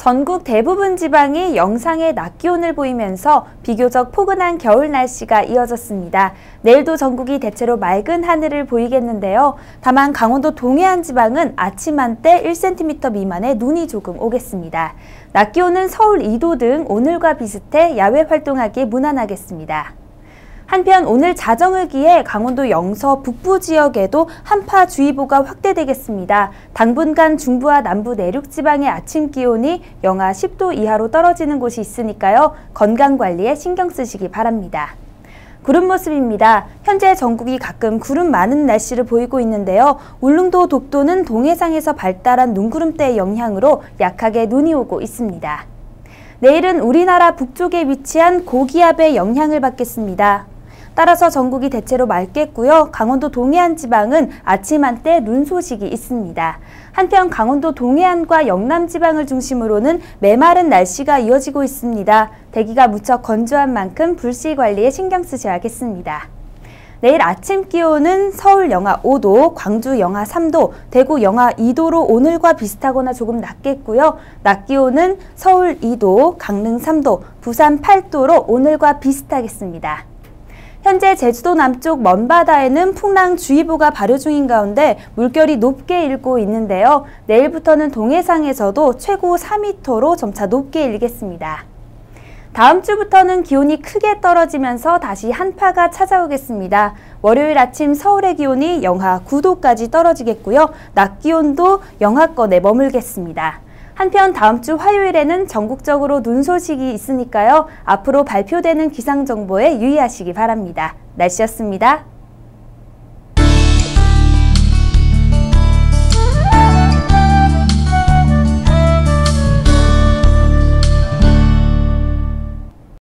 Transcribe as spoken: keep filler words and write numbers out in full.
전국 대부분 지방이 영상의 낮 기온을 보이면서 비교적 포근한 겨울 날씨가 이어졌습니다. 내일도 전국이 대체로 맑은 하늘을 보이겠는데요. 다만 강원도 동해안 지방은 아침 한때 일 센티미터 미만의 눈이 조금 오겠습니다. 낮 기온은 서울 이 도 등 오늘과 비슷해 야외 활동하기 무난하겠습니다. 한편 오늘 자정을 기해 강원도 영서 북부 지역에도 한파주의보가 확대되겠습니다. 당분간 중부와 남부 내륙 지방의 아침 기온이 영하 십 도 이하로 떨어지는 곳이 있으니까요. 건강관리에 신경 쓰시기 바랍니다. 구름 모습입니다. 현재 전국이 가끔 구름 많은 날씨를 보이고 있는데요. 울릉도 독도는 동해상에서 발달한 눈구름대의 영향으로 약하게 눈이 오고 있습니다. 내일은 우리나라 북쪽에 위치한 고기압의 영향을 받겠습니다. 따라서 전국이 대체로 맑겠고요. 강원도 동해안 지방은 아침 한때 눈 소식이 있습니다. 한편 강원도 동해안과 영남 지방을 중심으로는 메마른 날씨가 이어지고 있습니다. 대기가 무척 건조한 만큼 불씨 관리에 신경 쓰셔야겠습니다. 내일 아침 기온은 서울 영하 오 도, 광주 영하 삼 도, 대구 영하 이 도로 오늘과 비슷하거나 조금 낮겠고요. 낮 기온은 서울 이 도, 강릉 삼 도, 부산 팔 도로 오늘과 비슷하겠습니다. 현재 제주도 남쪽 먼바다에는 풍랑주의보가 발효 중인 가운데 물결이 높게 일고 있는데요. 내일부터는 동해상에서도 최고 사 미터로 점차 높게 일겠습니다. 다음 주부터는 기온이 크게 떨어지면서 다시 한파가 찾아오겠습니다. 월요일 아침 서울의 기온이 영하 구 도까지 떨어지겠고요. 낮 기온도 영하권에 머물겠습니다. 한편 다음 주 화요일에는 전국적으로 눈 소식이 있으니까요. 앞으로 발표되는 기상정보에 유의하시기 바랍니다. 날씨였습니다.